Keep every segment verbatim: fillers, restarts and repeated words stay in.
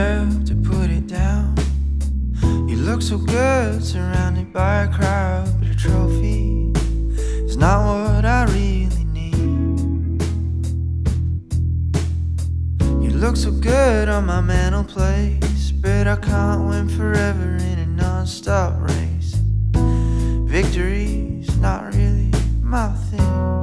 nerve to put it down. You look so good, surrounded by a crowd, but a trophy is not what I really need. You look so good on my Mantleplace, but I can't win forever in a non-stop race. Victory's not really my thing.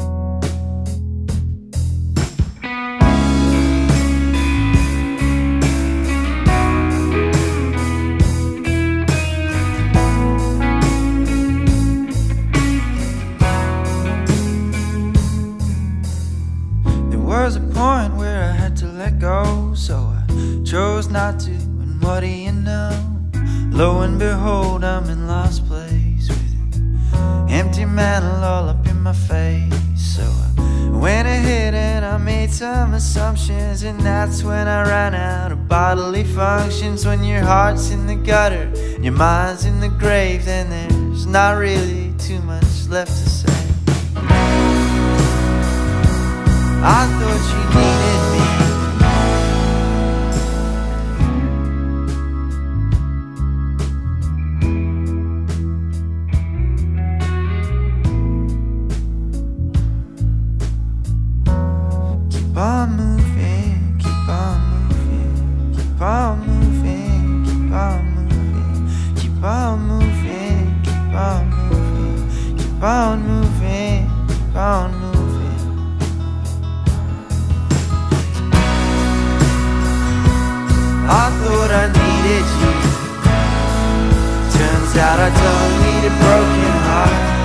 There was a point where I had to let go, so I chose not to, and what do you know? Lo and behold, I'm in lost place with an empty mantle all up in my face. So I went ahead and I made some assumptions, and that's when I ran out of bodily functions. When your heart's in the gutter, your mind's in the grave, then there's not really too much left to say. I thought you needed me. Keep on moving, keep on moving, keep on moving, keep on moving, keep on moving, keep on moving, keep on moving, keep on moving. I thought I needed you. Turns out I don't need a broken heart.